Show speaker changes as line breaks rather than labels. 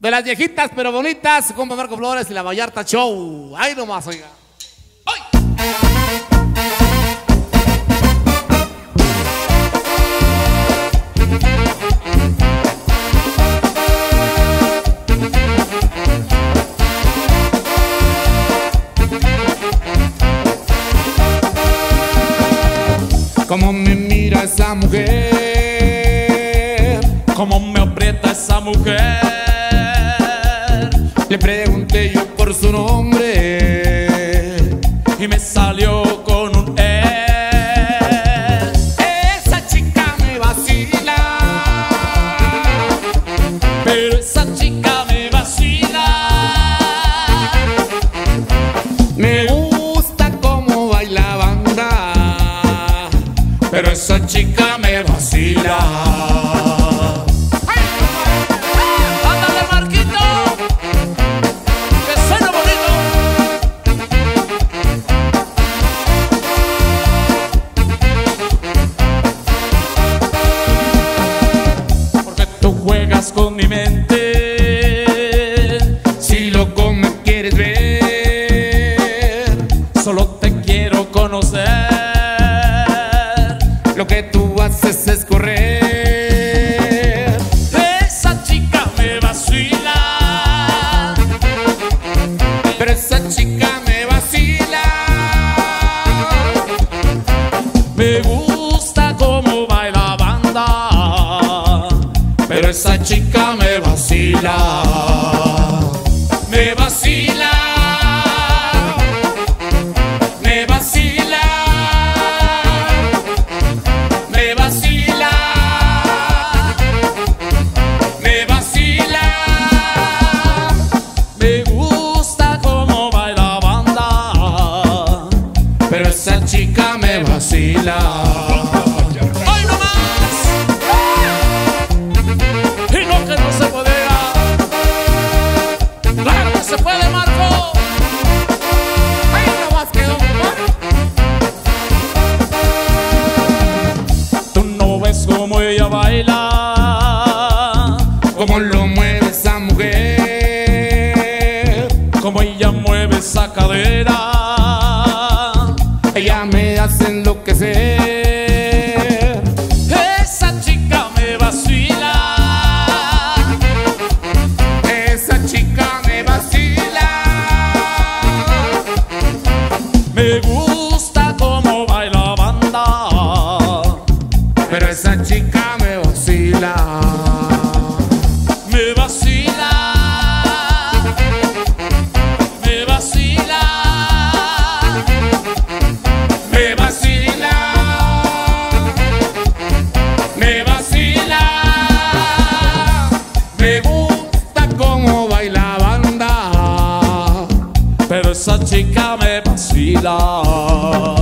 De las viejitas pero bonitas, compa Marco Flores y la Vallarta Show. Ahí nomás, oiga. ¡Ay! Cómo me mira esa mujer,
cómo me aprieta esa mujer.
Le pregunté yo por su nombre
y me salió con un
Esa chica me vacila,
pero esa chica me vacila.
Me gusta cómo baila banda,
pero esa chica me vacila. ¡Ándale, Marquito! ¡Que suena bonito! Porque tú juegas con mi mente.
si loco me quieres ver,
Solo te quiero conocer.
lo que tú haces es correr.
Esa chica me vacila,
Pero esa chica me vacila.
me gusta cómo baila banda, pero esa chica me vacila.
Me vacila. Me vacila. Me vacila. Me vacila.
Me gusta cómo baila banda,
Pero esa chica me vacila.
¡ay, no más! Y no que no se podía. ¡Claro que se puede, Marco!
Ahí nomás quedó, compadre.
Tú no ves cómo ella baila,
Cómo lo mueve esa mujer.
cómo ella mueve esa cadera.
Ella me hace enloquecer.
Esa chica me vacila,
Esa chica me vacila.
me gusta cómo baila banda,
Pero esa chica me vacila.
me vacila, me vacila,
Me vacila. Me vacila. Me gusta cómo baila banda.
pero esa chica me vacila.